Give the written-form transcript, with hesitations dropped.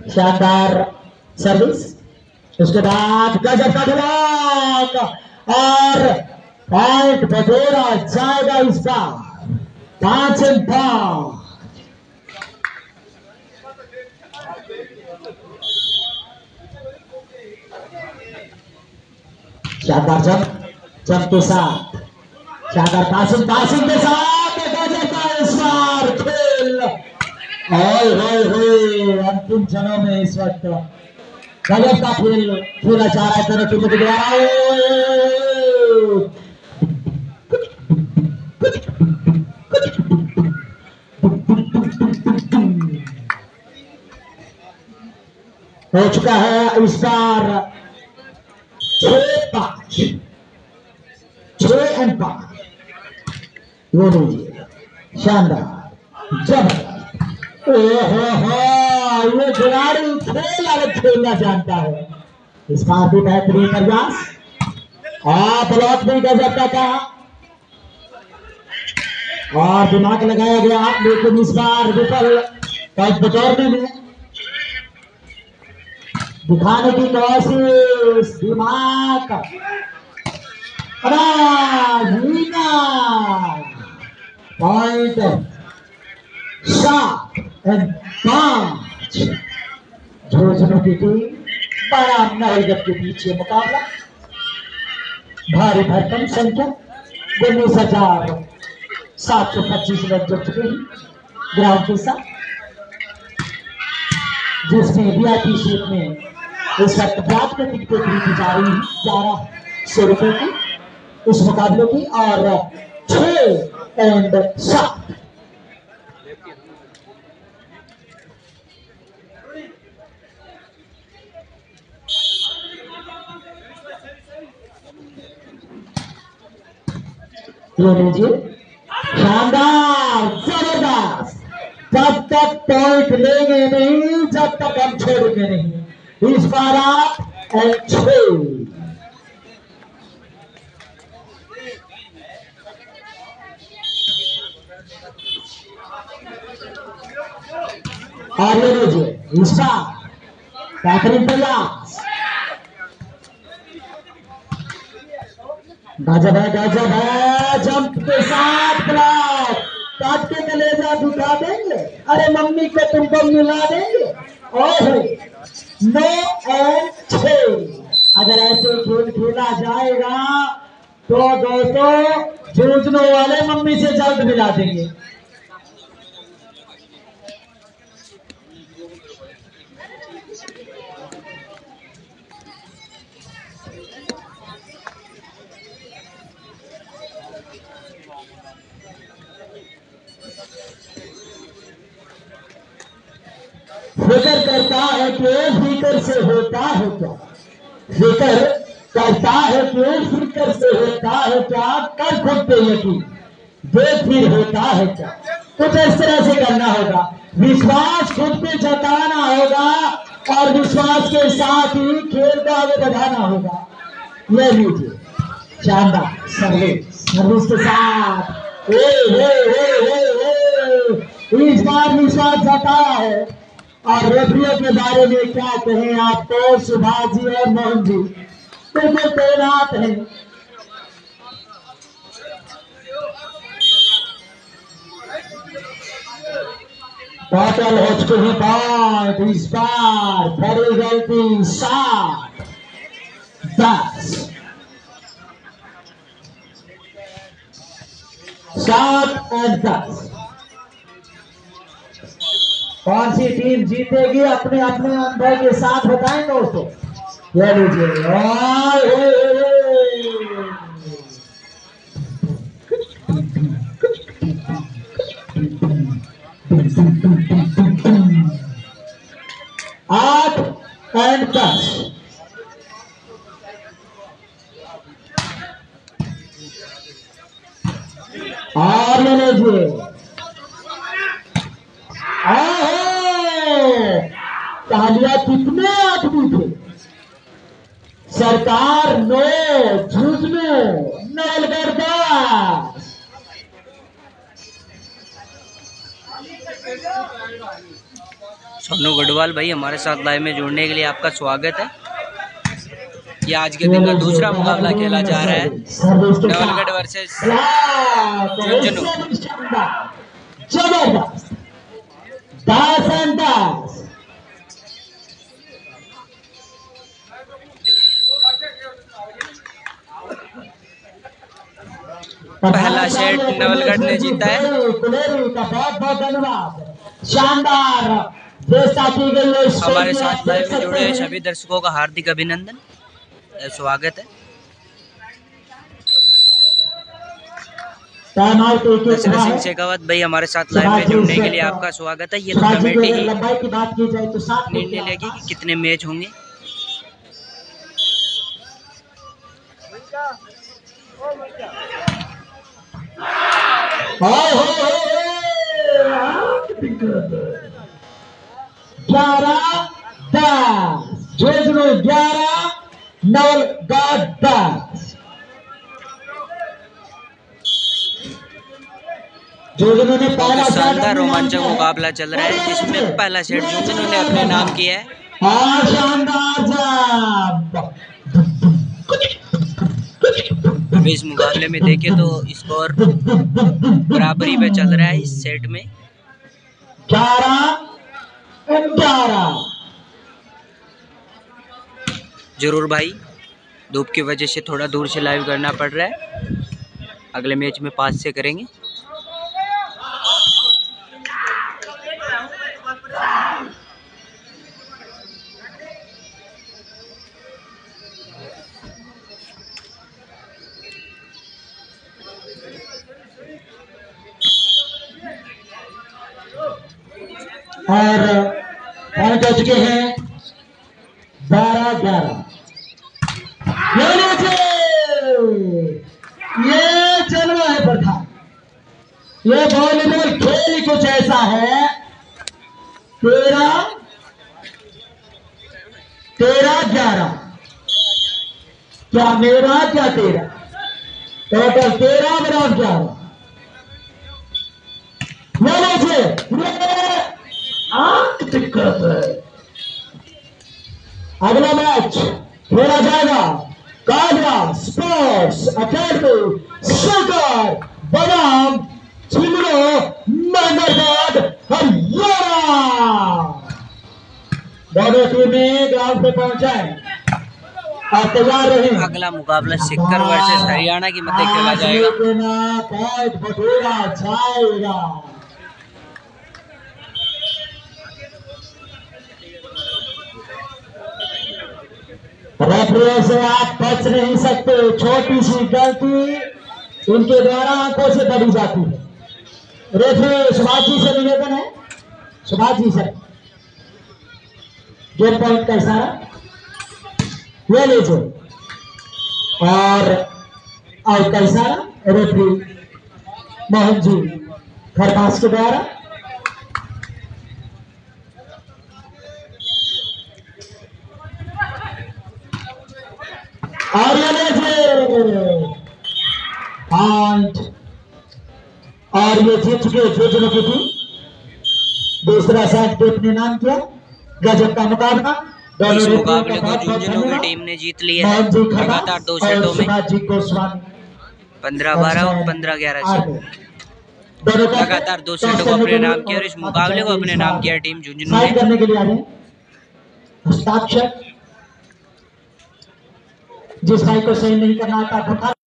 शानदार सर्विस, उसके बाद गजब का ब्लॉक और पॉइंट बटोरा जाएगा इस बार 5-5। शानदार जंप के साथ, शानदार पासिंग के साथ गजब का इस बार खेल। अंतिम क्षणों में इस वक्त गजब का खेल खेला जा रहा है दोनों टीमों के द्वारा। हो चुका है इस बार 6-5, 6-5। वो लीजिए शानदार जबरदस्त। ये खिलाड़ी खेल अलग खेलना जानता है। इस बार भी बेहतरीन प्रयास और ब्लॉक भी गजब का था और दिमाग लगाया गया, लेकिन इस बार विफल पॉइंट बटोरने में दिखाने की कोशिश। दिमाग पॉइंट 7-5। झोझनों की टीम बड़ा नवगत के पीछे मुकाबला। भारी भरकम संख्या 19,725 लोग जुड़ चुके हैं ग्राउंड के साथ, जिसमें वीआईपी सीट में इस वक्त प्राप्त टिकटें खरीदी जा रही है 1100 रुपए की इस मुकाबले की। और 6-7 लीजिए शानदार जबरदस्त। जब तक पॉइंट लेंगे नहीं, जब तक हम छोड़ेंगे नहीं। इस बार आप 6 और ले लीजिए इस बार बेहतरीन प्रयास। गजब है जंप के साथ ब्लॉक। काट के कलेजा दिखा देंगे, अरे मम्मी को तुमको मिला देंगे। और 9-6 अगर ऐसे खेल खेला जाएगा तो दोस्तों जूझने वाले मम्मी से जल्द मिला देंगे। फिक्र करता है कि फिक्र से होता है क्या, फिक्र करता है कि फिक्र से होता है क्या, कर खुद पे यकीन देख फिर होता है क्या। कुछ इस तरह से करना होगा, विश्वास खुद पे जताना होगा और विश्वास के साथ ही खेल को आगे बढ़ाना होगा। ये लीजिए शानदार सर्विस के साथ इस बार विश्वास जताया है। और रेफरियों के बारे में क्या कहें आपको, सुभाष जी और मोहन जी बिल्कुल तैनात हैं। टोटल हो चुके हैं पॉइंट इस बार बड़ी गलती 7-10 7-10। कौन सी टीम जीतेगी अपने अपने अनुभव के साथ बताएं दोस्तों। ये लीजिए आठ एंड 10। और ले लीजिए तालियां कितने आदमी थे। सरकार 9, झुझनू 9। सोनू गुडवाल भाई हमारे साथ लाइव में जुड़ने के लिए आपका स्वागत है। ये आज के दिन का दूसरा मुकाबला खेला जा रहा है, नवलगढ़ वर्सेस झुंझुनू। जबरदस्त 10-10। पहला सेट नवलगढ़ ने जीता है। का बहुत बहुत धन्यवाद, शानदार व्यवस्था की गई है। हमारे साथ लाइव में जुड़े सभी दर्शकों का हार्दिक अभिनंदन, स्वागत है। दशरथ सिंह शेखावत भाई हमारे साथ लाइव में जुड़ने के लिए आपका स्वागत है। ये तो कमेटी ही निर्णय लेगी कि कितने मैच होंगे। झुंझुनू 11 नवलगढ़ 10। बहुत शानदार रोमांचक मुकाबला चल रहा है, जिसमें पहला सेट झुंझुनू ने अपने नाम किया है। अभी इस मुकाबले में देखें तो स्कोर बराबरी पे चल रहा है। इस सेट में 11-11। जरूर भाई, धूप की वजह से थोड़ा दूर से लाइव करना पड़ रहा है। अगले मैच में 5 से करेंगे। और पॉइंट हो चुके हैं 12-11। ये चलना है प्रधान। ये वॉलीबॉल खेल कुछ ऐसा है। 13-11। क्या मेरा क्या तेरा, टोटल 13 बराबर 11। दिक्कत है। अगला मैच खेला जाएगा काबरा स्पोर्ट्स अकेडमी शेखर बदाम झुंझुनू नंबरगढ़ हरियाणा। दोनों टीमें ग्राउंड पे पहुंचाए और तैयार रहे। अगला मुकाबला शेखर वर्सेस हरियाणा की मध्य खेला जाएगा। पॉइंट बटोरा जाएगा। रेफरियों से आप बच नहीं सकते। छोटी सी गलती उनके द्वारा आंखों से बड़ी जाती है। रेफरी सुभाष जी से निवेदन है, सुभाष जी से गेम पॉइंट का इशारा ले लीजिए और आउट का इशारा रेफरी मोहन जी खरपास के द्वारा। और ये पॉइंट और ये जीत चुके झुंझुनू की टीम। दूसरा सेट भी अपने नाम किया। गजब का मुकाबला। इस मुकाबले को झुंझुनू की टीम ने जीत लिया है लगातार 2 सेटों में 15-12 और 15-11 से लगातार 2 सेटों को अपने नाम किया और इस मुकाबले को अपने नाम किया टीम झुंझुनू ने। करने के लिए आ रहे हैं हस्ताक्षर। जिस भाई को सही नहीं करना आता